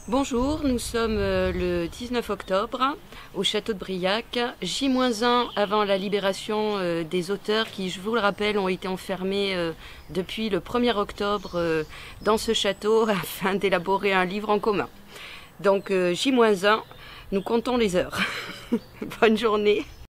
Bonjour, nous sommes le 19 octobre au château de Briac, J-1 avant la libération des auteurs qui, je vous le rappelle, ont été enfermés depuis le 1er octobre dans ce château afin d'élaborer un livre en commun. Donc J-1, nous comptons les heures. Bonne journée.